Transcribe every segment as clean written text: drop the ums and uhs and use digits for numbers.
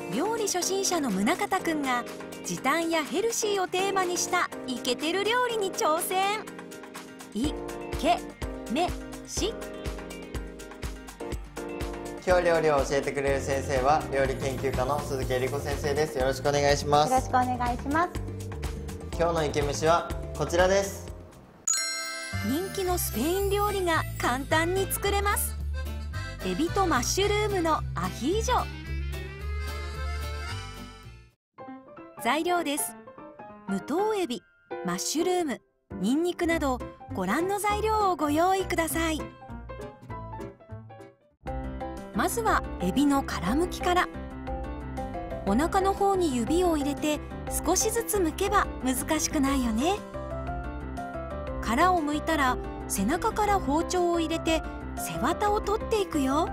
料理初心者の宗像くんが時短やヘルシーをテーマにしたイケてる料理に挑戦。いけめし。 今日料理を教えてくれる先生は料理研究家の鈴木恵理子先生です。よろしくお願いします。 よろしくお願いします。 今日のイケメシはこちらです。 人気のスペイン料理が簡単に作れます。エビとマッシュルームのアヒージョ。材料です。無頭エビ、マッシュルーム、ニンニクなどご覧の材料をご用意ください。まずはエビの殻むきから。お腹の方に指を入れて少しずつ剥けば難しくないよね。殻を剥いたら背中から包丁を入れて背わたを取っていくよ。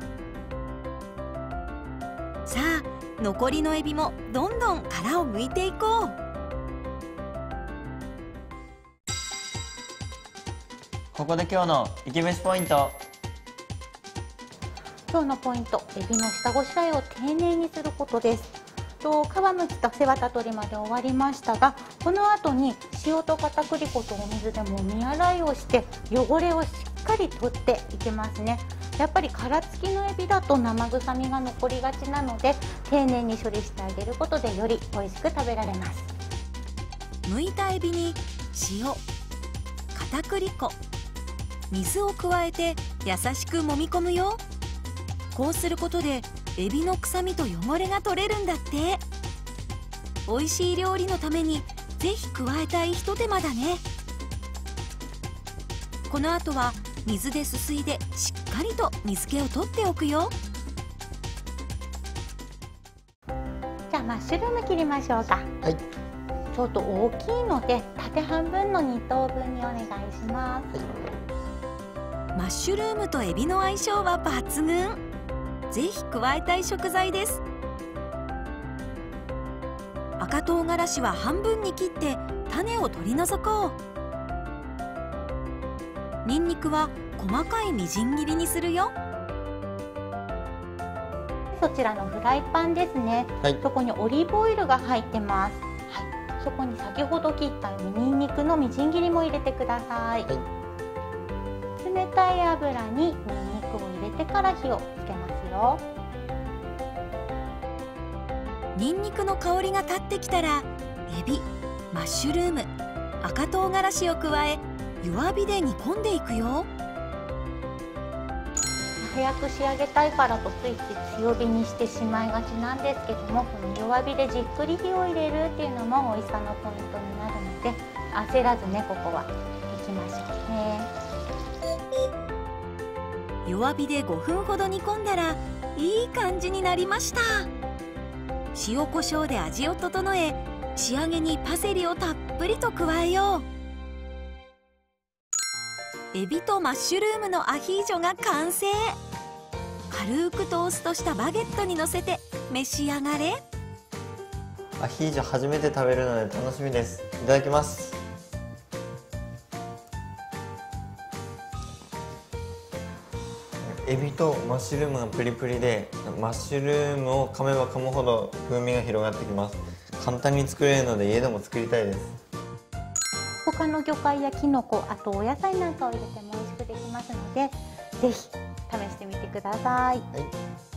さあ残りのエビもどんどん殻を剥いていこう。 ここで今日のイケメシポイント。 今日のポイント、エビの下ごしらえを丁寧にすることです。皮むきと背わた取りまで終わりましたが、この後に塩と片栗粉とお水でもみ洗いをして汚れをしっかり取っていきますね。やっぱり殻付きのエビだと生臭みが残りがちなので、丁寧に処理してあげることでより美味しく食べられます。 剥いたエビに塩、片栗粉、水を加えて優しく揉み込むよ。こうすることでエビの臭みと汚れが取れるんだって。美味しい料理のためにぜひ加えたいひと手間だね。この後は水ですすいでしっかりと水気を取っておくよ。 じゃあマッシュルーム切りましょうか。 はい。 ちょっと大きいので縦半分の2等分にお願いします。 マッシュルームとエビの相性は抜群。ぜひ加えたい食材です。赤唐辛子は半分に切って種を取り除こう。ニンニクは細かいみじん切りにするよ。 そちらのフライパンですね、はい、そこにオリーブオイルが入ってます、はい、そこに先ほど切ったニンニクのみじん切りも入れてください、はい、冷たい油にニンニクを入れてから火をつけますよ。 ニンニクの香りが立ってきたらエビ、マッシュルーム、赤唐辛子を加え弱火で煮込んでいくよ。 早く仕上げたいからとついつい強火にしてしまいがちなんですけども、この弱火でじっくり火を入れるっていうのも美味しさのポイントになるので、焦らずね、ここはいきましょうね。 弱火で5分ほど煮込んだらいい感じになりました。塩コショウで味を整え、仕上げにパセリをたっぷりと加えよう。エビとマッシュルームのアヒージョが完成。軽くトーストしたバゲットにのせて召し上がれ。 アヒージョ初めて食べるので楽しみです。いただきます。エビとマッシュルームがプリプリで、マッシュルームを噛めば噛むほど風味が広がってきます。簡単に作れるので家でも作りたいです。 他の魚介やキノコ、あとお野菜なんかを入れても美味しくできますので、ぜひ試してみてください。 はい。